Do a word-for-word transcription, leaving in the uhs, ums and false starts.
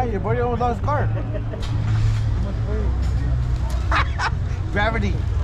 Yeah, your buddy almost lost his car. Gravity.